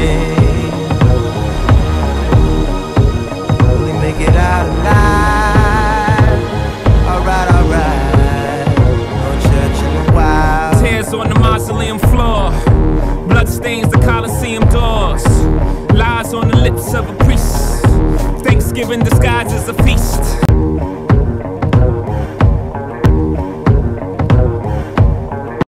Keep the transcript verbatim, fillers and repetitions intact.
Will he make it out alive? Alright, alright. No church in a while. Tears on the mausoleum floor, blood stains the Coliseum doors, lies on the lips of a priest, Thanksgiving disguised as a feast.